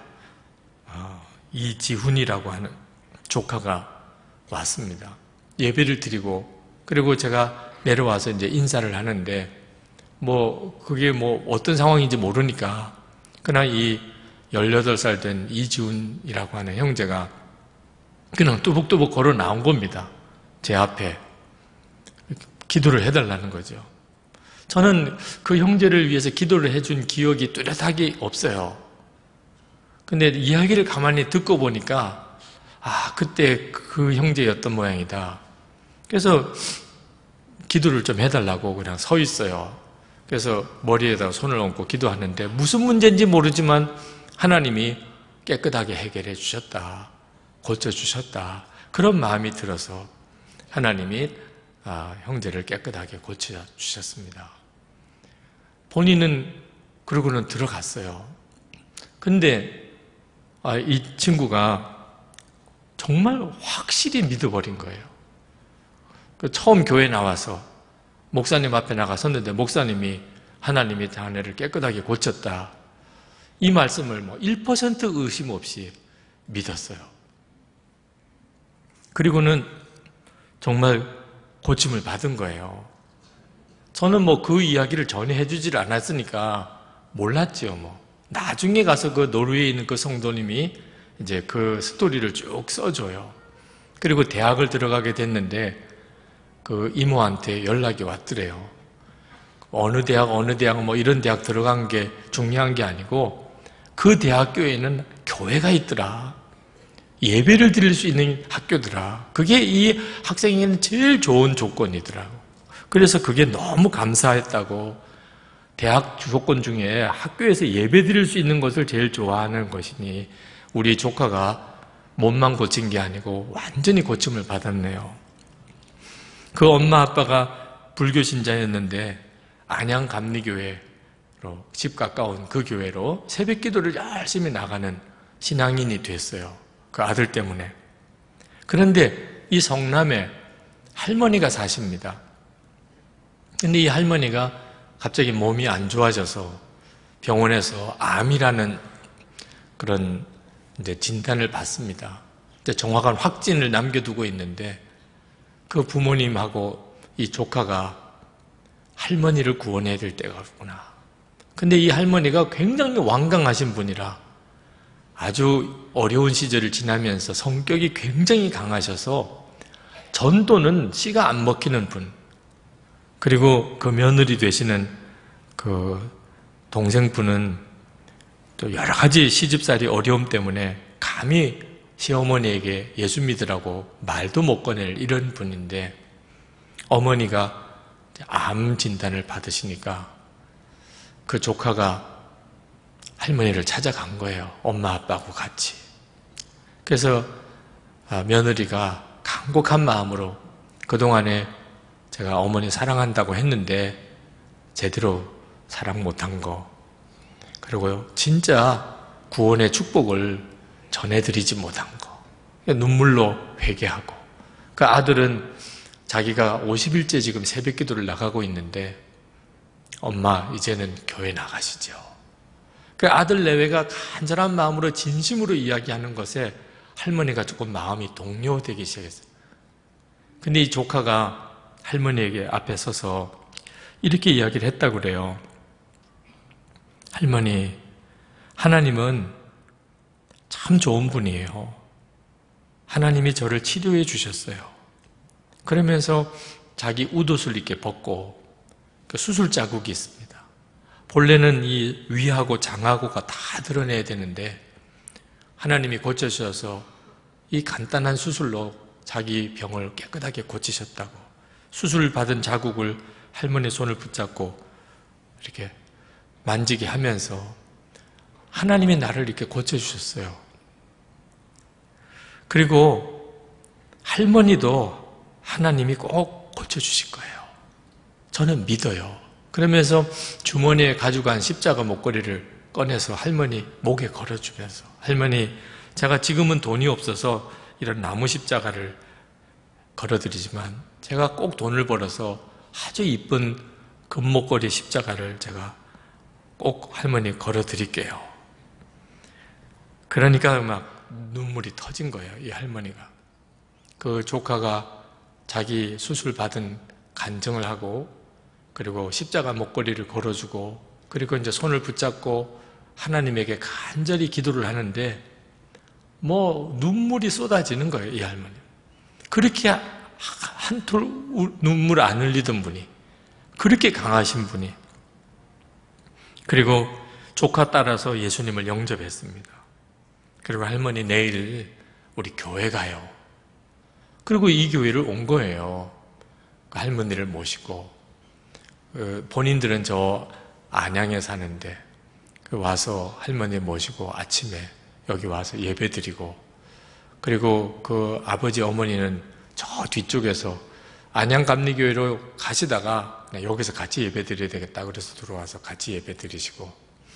이지훈이라고 하는 조카가 왔습니다. 예배를 드리고, 그리고 제가 내려와서 이제 인사를 하는데, 뭐 그게 뭐 어떤 상황인지 모르니까 그러나 이 열여덟 살 된 이지훈이라고 하는 형제가 그냥 뚜벅뚜벅 걸어 나온 겁니다. 제 앞에 기도를 해달라는 거죠. 저는 그 형제를 위해서 기도를 해준 기억이 뚜렷하게 없어요. 근데 이야기를 가만히 듣고 보니까 아, 그때 그 형제였던 모양이다. 그래서 기도를 좀 해달라고 그냥 서 있어요. 그래서 머리에다가 손을 얹고 기도하는데 무슨 문제인지 모르지만 하나님이 깨끗하게 해결해 주셨다. 고쳐주셨다. 그런 마음이 들어서 하나님이 아, 형제를 깨끗하게 고쳐주셨습니다. 본인은 그러고는 들어갔어요. 근데 아, 이 친구가 정말 확실히 믿어버린 거예요. 그 처음 교회 나와서 목사님 앞에 나가 섰는데 목사님이 하나님이 자네를 깨끗하게 고쳤다. 이 말씀을 뭐 일 퍼센트 의심 없이 믿었어요. 그리고는 정말 고침을 받은 거예요. 저는 뭐 그 이야기를 전혀 해주질 않았으니까 몰랐죠, 뭐. 나중에 가서 그 노르웨이에 있는 그 성도님이 이제 그 스토리를 쭉 써줘요. 그리고 대학을 들어가게 됐는데 그 이모한테 연락이 왔더래요. 어느 대학, 어느 대학, 뭐 이런 대학 들어간 게 중요한 게 아니고 그 대학교에는 교회가 있더라. 예배를 드릴 수 있는 학교더라. 그게 이 학생에게는 제일 좋은 조건이더라고. 그래서 그게 너무 감사했다고. 대학 조건 중에 학교에서 예배 드릴 수 있는 것을 제일 좋아하는 것이니 우리 조카가 몸만 고친 게 아니고 완전히 고침을 받았네요. 그 엄마 아빠가 불교 신자였는데 안양 감리교회로 집 가까운 그 교회로 새벽 기도를 열심히 나가는 신앙인이 됐어요. 그 아들 때문에. 그런데 이 성남에 할머니가 사십니다. 근데 이 할머니가 갑자기 몸이 안 좋아져서 병원에서 암이라는 그런 이제 진단을 받습니다. 이제 정확한 확진을 남겨두고 있는데 그 부모님하고 이 조카가 할머니를 구원해야 될 때가 없구나. 근데 이 할머니가 굉장히 완강하신 분이라 아주 어려운 시절을 지나면서 성격이 굉장히 강하셔서 전도는 씨가 안 먹히는 분, 그리고 그 며느리 되시는 그 동생분은 또 여러 가지 시집살이 어려움 때문에 감히 시어머니에게 예수 믿으라고 말도 못 꺼낼 이런 분인데 어머니가 암 진단을 받으시니까 그 조카가 할머니를 찾아간 거예요. 엄마 아빠하고 같이. 그래서 며느리가 간곡한 마음으로 그동안에 제가 어머니 사랑한다고 했는데 제대로 사랑 못한 거, 그리고 진짜 구원의 축복을 전해드리지 못한 거, 눈물로 회개하고. 그 아들은 자기가 오십 일째 지금 새벽 기도를 나가고 있는데 엄마 이제는 교회 나가시죠. 그 아들 내외가 간절한 마음으로 진심으로 이야기하는 것에 할머니가 조금 마음이 동요되기 시작했어요. 근데 이 조카가 할머니에게 앞에 서서 이렇게 이야기를 했다고 그래요. 할머니, 하나님은 참 좋은 분이에요. 하나님이 저를 치료해 주셨어요. 그러면서 자기 웃옷을 이렇게 벗고 그 수술 자국이 있습니다. 본래는 이 위하고 장하고가 다 드러내야 되는데 하나님이 고쳐주셔서 이 간단한 수술로 자기 병을 깨끗하게 고치셨다고. 수술 받은 자국을 할머니 손을 붙잡고 이렇게 만지게 하면서 하나님이 나를 이렇게 고쳐주셨어요. 그리고 할머니도 하나님이 꼭 고쳐주실 거예요. 저는 믿어요. 그러면서 주머니에 가지고 간 십자가 목걸이를 꺼내서 할머니 목에 걸어주면서 할머니, 제가 지금은 돈이 없어서 이런 나무 십자가를 걸어드리지만 제가 꼭 돈을 벌어서 아주 이쁜 금목걸이 십자가를 제가 꼭 할머니 걸어 드릴게요. 그러니까 막 눈물이 터진 거예요, 이 할머니가. 그 조카가 자기 수술 받은 간증을 하고, 그리고 십자가 목걸이를 걸어주고, 그리고 이제 손을 붙잡고 하나님에게 간절히 기도를 하는데 뭐 눈물이 쏟아지는 거예요, 이 할머니. 그렇게 한톨 눈물 안 흘리던 분이, 그렇게 강하신 분이. 그리고 조카 따라서 예수님을 영접했습니다. 그리고 할머니 내일 우리 교회 가요. 그리고 이 교회를 온 거예요. 할머니를 모시고. 본인들은 저 안양에 사는데 와서 할머니 모시고 아침에 여기 와서 예배 드리고, 그리고 그 아버지 어머니는 저 뒤쪽에서 안양감리교회로 가시다가 여기서 같이 예배 드려야 되겠다 그래서 들어와서 같이 예배 드리시고,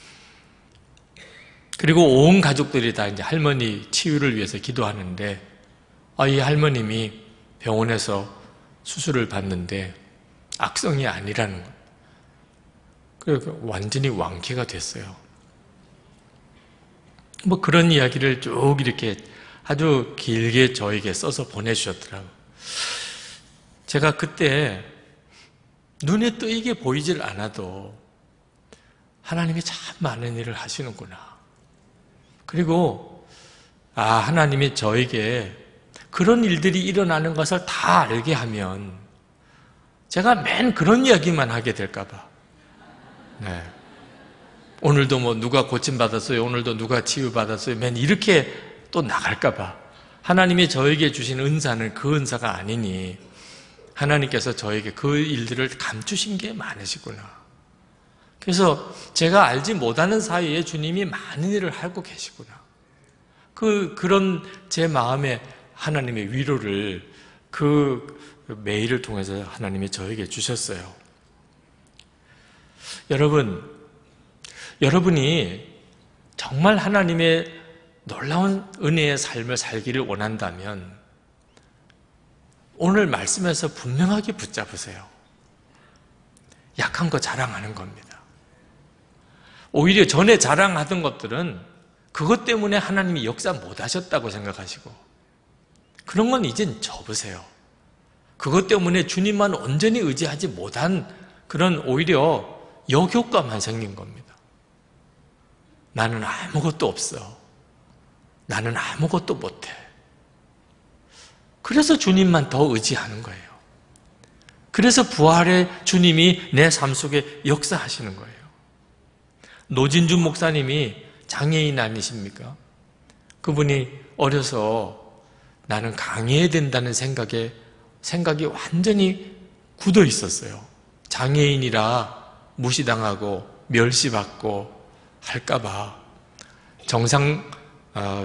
그리고 온 가족들이 다 이제 할머니 치유를 위해서 기도하는데, 아, 이 할머님이 병원에서 수술을 받는데 악성이 아니라는 거예요. 그래서 완전히 완쾌가 됐어요. 뭐 그런 이야기를 쭉 이렇게 아주 길게 저에게 써서 보내주셨더라고요. 제가 그때 눈에 띄게 보이질 않아도 하나님이 참 많은 일을 하시는구나. 그리고 아, 하나님이 저에게 그런 일들이 일어나는 것을 다 알게 하면 제가 맨 그런 이야기만 하게 될까 봐. 네. 오늘도 뭐 누가 고침받았어요, 오늘도 누가 치유받았어요, 맨 이렇게 또 나갈까 봐. 하나님이 저에게 주신 은사는 그 은사가 아니니 하나님께서 저에게 그 일들을 감추신 게 많으시구나. 그래서 제가 알지 못하는 사이에 주님이 많은 일을 하고 계시구나. 그, 그런 제 마음에 하나님의 위로를 그 메일을 통해서 하나님이 저에게 주셨어요. 여러분, 여러분이 정말 하나님의 놀라운 은혜의 삶을 살기를 원한다면 오늘 말씀에서 분명하게 붙잡으세요. 약한 거 자랑하는 겁니다. 오히려 전에 자랑하던 것들은 그것 때문에 하나님이 역사 못 하셨다고 생각하시고, 그런 건 이젠 접으세요. 그것 때문에 주님만 온전히 의지하지 못한 그런 오히려 역효과만 생긴 겁니다. 나는 아무것도 없어. 나는 아무것도 못해. 그래서 주님만 더 의지하는 거예요. 그래서 부활의 주님이 내 삶 속에 역사하시는 거예요. 노진준 목사님이 장애인 아니십니까? 그분이 어려서 나는 강해야 된다는 생각에 생각이 완전히 굳어 있었어요. 장애인이라 무시당하고 멸시받고 할까봐 정상 어,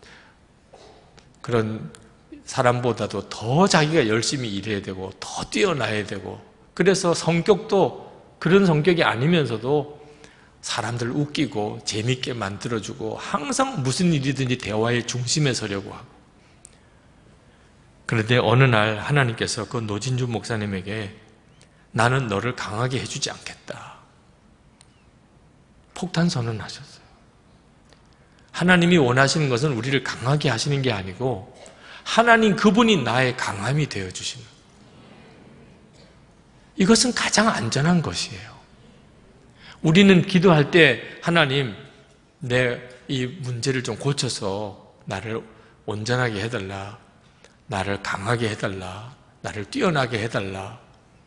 그런 사람보다도 더 자기가 열심히 일해야 되고 더 뛰어나야 되고, 그래서 성격도 그런 성격이 아니면서도 사람들 웃기고 재밌게 만들어주고 항상 무슨 일이든지 대화의 중심에 서려고 하고. 그런데 어느 날 하나님께서 그 노진주 목사님에게 나는 너를 강하게 해주지 않겠다, 폭탄 선언하셨어요. 하나님이 원하시는 것은 우리를 강하게 하시는 게 아니고 하나님 그분이 나의 강함이 되어주시는, 이것은 가장 안전한 것이에요. 우리는 기도할 때 하나님 내 이 문제를 좀 고쳐서 나를 온전하게 해달라, 나를 강하게 해달라, 나를 뛰어나게 해달라.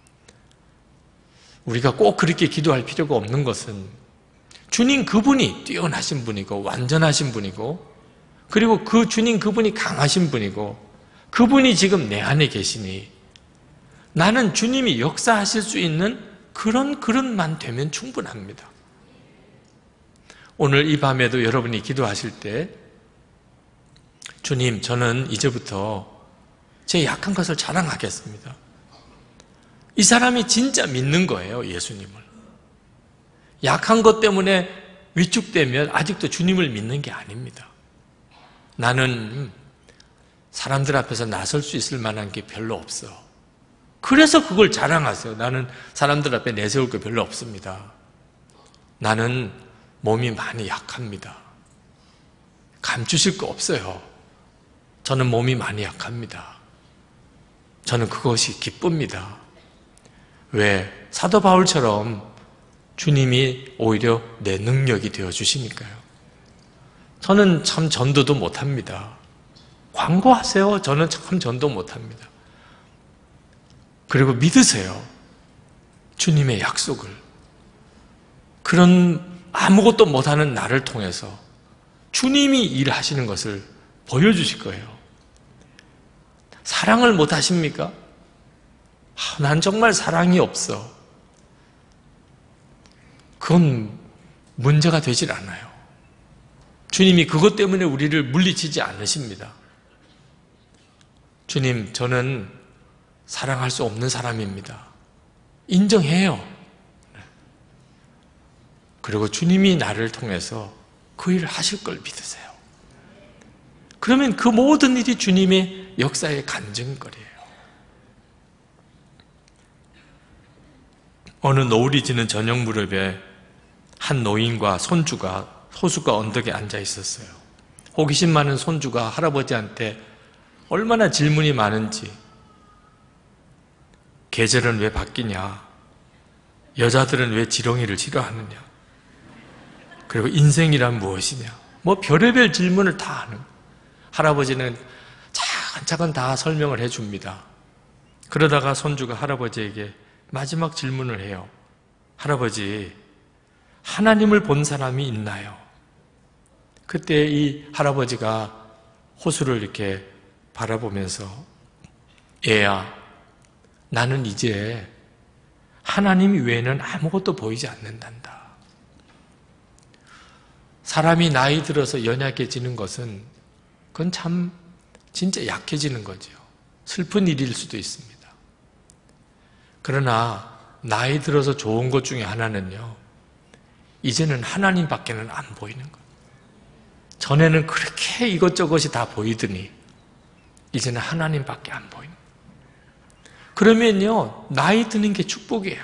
우리가 꼭 그렇게 기도할 필요가 없는 것은 주님 그분이 뛰어나신 분이고 완전하신 분이고, 그리고 그 주님 그분이 강하신 분이고 그분이 지금 내 안에 계시니 나는 주님이 역사하실 수 있는 그런 그릇만 되면 충분합니다. 오늘 이 밤에도 여러분이 기도하실 때 주님, 저는 이제부터 제 약한 것을 자랑하겠습니다. 이 사람이 진짜 믿는 거예요, 예수님을. 약한 것 때문에 위축되면 아직도 주님을 믿는 게 아닙니다. 나는 사람들 앞에서 나설 수 있을 만한 게 별로 없어. 그래서 그걸 자랑하세요. 나는 사람들 앞에 내세울 게 별로 없습니다. 나는 몸이 많이 약합니다. 감추실 거 없어요. 저는 몸이 많이 약합니다. 저는 그것이 기쁩니다. 왜? 사도 바울처럼 주님이 오히려 내 능력이 되어주시니까요. 저는 참 전도도 못합니다. 광고하세요. 저는 참 전도 못합니다. 그리고 믿으세요. 주님의 약속을. 그런 아무것도 못하는 나를 통해서 주님이 일하시는 것을 보여주실 거예요. 사랑을 못하십니까? 아, 난 정말 사랑이 없어. 그건 문제가 되질 않아요. 주님이 그것 때문에 우리를 물리치지 않으십니다. 주님, 저는 사랑할 수 없는 사람입니다. 인정해요. 그리고 주님이 나를 통해서 그 일을 하실 걸 믿으세요. 그러면 그 모든 일이 주님의 역사의 간증거리예요. 어느 노을이 지는 저녁 무렵에 한 노인과 손주가 호숫가 언덕에 앉아 있었어요. 호기심 많은 손주가 할아버지한테 얼마나 질문이 많은지, 계절은 왜 바뀌냐, 여자들은 왜 지렁이를 싫어하느냐, 그리고 인생이란 무엇이냐, 뭐 별의별 질문을 다 하는, 할아버지는 차근차근 다 설명을 해줍니다. 그러다가 손주가 할아버지에게 마지막 질문을 해요. 할아버지, 하나님을 본 사람이 있나요? 그때 이 할아버지가 호수를 이렇게 바라보면서, 애야, 나는 이제 하나님 외에는 아무것도 보이지 않는단다. 사람이 나이 들어서 연약해지는 것은 그건 참 진짜 약해지는 거죠. 슬픈 일일 수도 있습니다. 그러나 나이 들어서 좋은 것 중에 하나는요, 이제는 하나님밖에는 안 보이는 거예요. 전에는 그렇게 이것저것이 다 보이더니 이제는 하나님밖에 안 보이는 거예요. 그러면요, 나이 드는 게 축복이에요.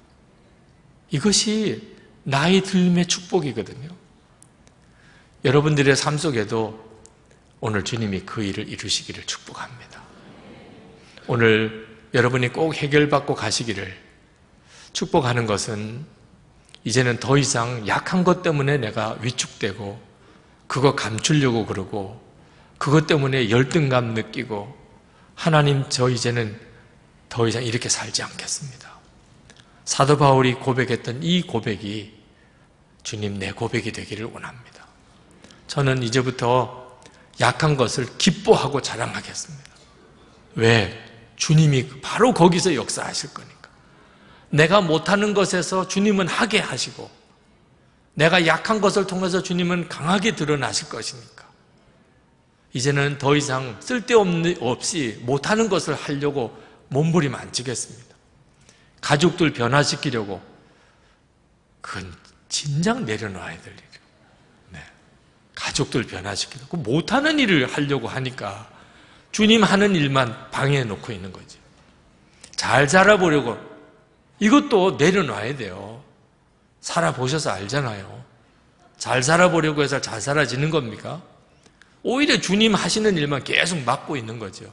이것이 나이 들림의 축복이거든요. 여러분들의 삶 속에도 오늘 주님이 그 일을 이루시기를 축복합니다. 오늘 여러분이 꼭 해결받고 가시기를 축복하는 것은, 이제는 더 이상 약한 것 때문에 내가 위축되고 그거 감추려고 그러고 그것 때문에 열등감 느끼고, 하나님, 저 이제는 더 이상 이렇게 살지 않겠습니다. 사도 바울이 고백했던 이 고백이 주님, 내 고백이 되기를 원합니다. 저는 이제부터 약한 것을 기뻐하고 자랑하겠습니다. 왜? 주님이 바로 거기서 역사하실 거니까. 내가 못하는 것에서 주님은 하게 하시고, 내가 약한 것을 통해서 주님은 강하게 드러나실 것이니까. 이제는 더 이상 쓸데없는 없이 못하는 것을 하려고 몸부림 안 치겠습니다. 가족들 변화시키려고, 그건 진작 내려놔야 될 일이에요. 네. 가족들 변화시키려고 못하는 일을 하려고 하니까 주님 하는 일만 방해해 놓고 있는 거죠. 잘 살아보려고, 이것도 내려놔야 돼요. 살아보셔서 알잖아요. 잘 살아보려고 해서 잘 살아지는 겁니까? 오히려 주님 하시는 일만 계속 맡고 있는 거죠.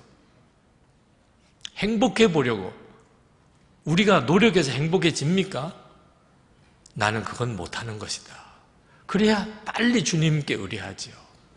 행복해 보려고, 우리가 노력해서 행복해집니까? 나는 그건 못하는 것이다. 그래야 빨리 주님께 의뢰하지요.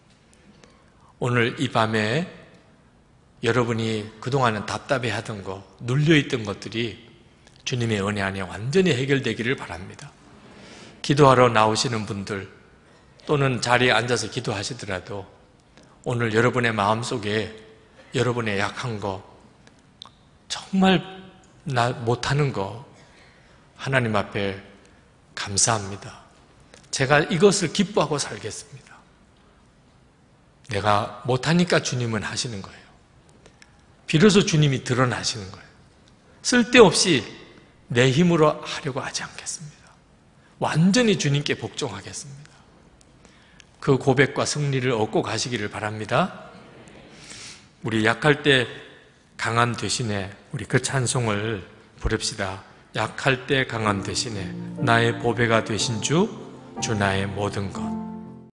오늘 이 밤에 여러분이 그동안은 답답해하던 거, 눌려있던 것들이 주님의 은혜 안에 완전히 해결되기를 바랍니다. 기도하러 나오시는 분들, 또는 자리에 앉아서 기도하시더라도 오늘 여러분의 마음속에 여러분의 약한 거, 정말 나 못하는 거 하나님 앞에 감사합니다. 제가 이것을 기뻐하고 살겠습니다. 내가 못하니까 주님은 하시는 거예요. 비로소 주님이 드러나시는 거예요. 쓸데없이 내 힘으로 하려고 하지 않겠습니다. 완전히 주님께 복종하겠습니다. 그 고백과 승리를 얻고 가시기를 바랍니다. 우리 약할 때 강함 대신에 우리 그 찬송을 부릅시다. 약할 때 강함 대신에 나의 보배가 되신 주, 주 나의 모든 것.